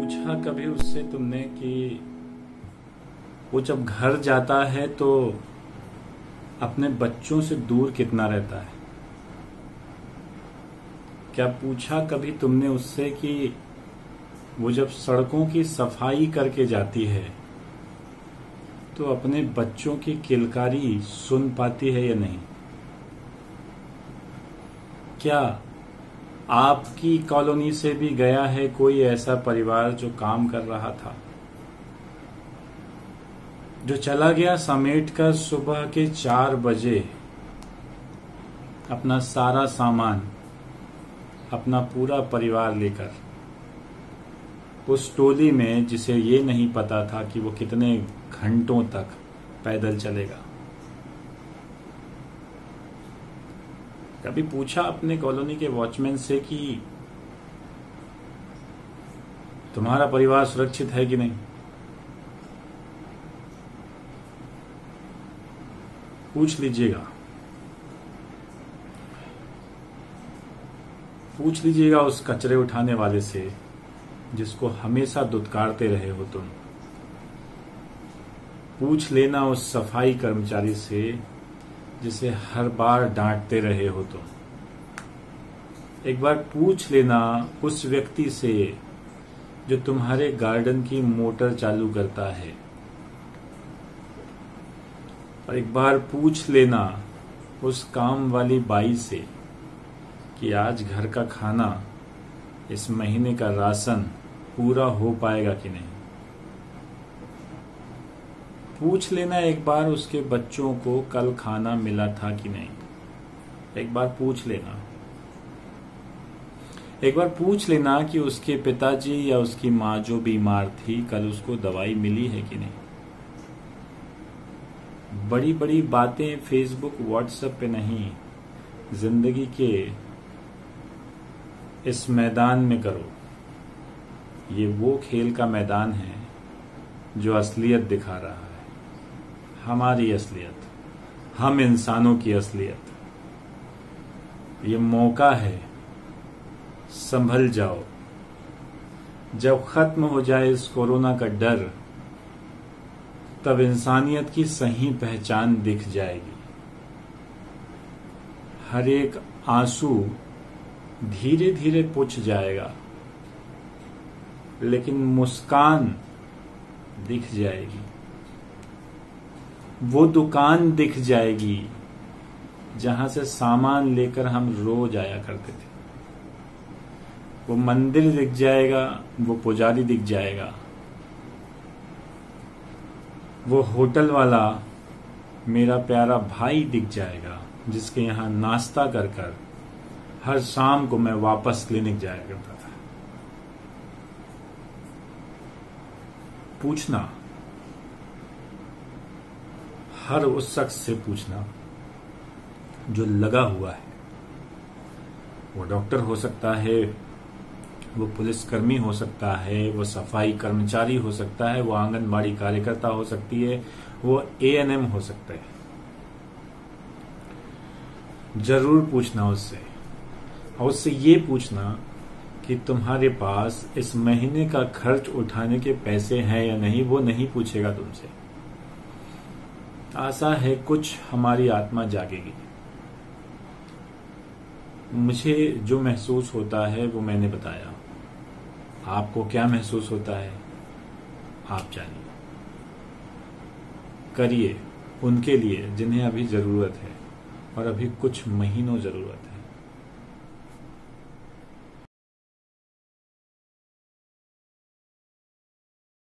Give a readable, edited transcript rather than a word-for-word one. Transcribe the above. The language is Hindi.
पूछा कभी उससे तुमने कि वो जब घर जाता है तो अपने बच्चों से दूर कितना रहता है? क्या पूछा कभी तुमने उससे कि वो जब सड़कों की सफाई करके जाती है तो अपने बच्चों की किलकारी सुन पाती है या नहीं? क्या आपकी कॉलोनी से भी गया है कोई ऐसा परिवार जो काम कर रहा था, जो चला गया समेट कर सुबह के 4 बजे अपना सारा सामान, अपना पूरा परिवार लेकर उस टोली में, जिसे ये नहीं पता था कि वो कितने घंटों तक पैदल चलेगा? कभी पूछा अपने कॉलोनी के वॉचमैन से कि तुम्हारा परिवार सुरक्षित है कि नहीं? पूछ लीजिएगा, पूछ लीजिएगा उस कचरे उठाने वाले से जिसको हमेशा दुत्कारते रहे हो तुम। पूछ लेना उस सफाई कर्मचारी से जिसे हर बार डांटते रहे हो तुम। एक बार पूछ लेना उस व्यक्ति से जो तुम्हारे गार्डन की मोटर चालू करता है। और एक बार पूछ लेना उस काम वाली बाई से कि आज घर का खाना, इस महीने का राशन पूरा हो पाएगा कि नहीं। पूछ लेना एक बार उसके बच्चों को कल खाना मिला था कि नहीं। एक बार पूछ लेना। एक बार पूछ लेना कि उसके पिताजी या उसकी माँ जो बीमार थी, कल उसको दवाई मिली है कि नहीं। बड़ी बड़ी बातें फेसबुक व्हाट्सएप पे नहीं, जिंदगी के इस मैदान में करो। ये वो खेल का मैदान है जो असलियत दिखा रहा है, हमारी असलियत, हम इंसानों की असलियत। ये मौका है, संभल जाओ। जब खत्म हो जाए इस कोरोना का डर, तब इंसानियत की सही पहचान दिख जाएगी। हर एक आंसू धीरे धीरे पुछ जाएगा, लेकिन मुस्कान दिख जाएगी। वो दुकान दिख जाएगी जहां से सामान लेकर हम रोज आया करते थे। वो मंदिर दिख जाएगा, वो पुजारी दिख जाएगा, वो होटल वाला मेरा प्यारा भाई दिख जाएगा जिसके यहां नाश्ता कर कर हर शाम को मैं वापस क्लिनिक जाया करता था। पूछना, हर उस शख्स से पूछना जो लगा हुआ है। वो डॉक्टर हो सकता है, वो पुलिसकर्मी हो सकता है, वो सफाई कर्मचारी हो सकता है, वो आंगनबाड़ी कार्यकर्ता हो सकती है, वो एएनएम हो सकता है। जरूर पूछना उससे, और उससे ये पूछना कि तुम्हारे पास इस महीने का खर्च उठाने के पैसे हैं या नहीं। वो नहीं पूछेगा तुमसे। आशा है कुछ हमारी आत्मा जागेगी। मुझे जो महसूस होता है वो मैंने बताया। आपको क्या महसूस होता है आप जानिए। करिए उनके लिए जिन्हें अभी जरूरत है, और अभी कुछ महीनों जरूरत है।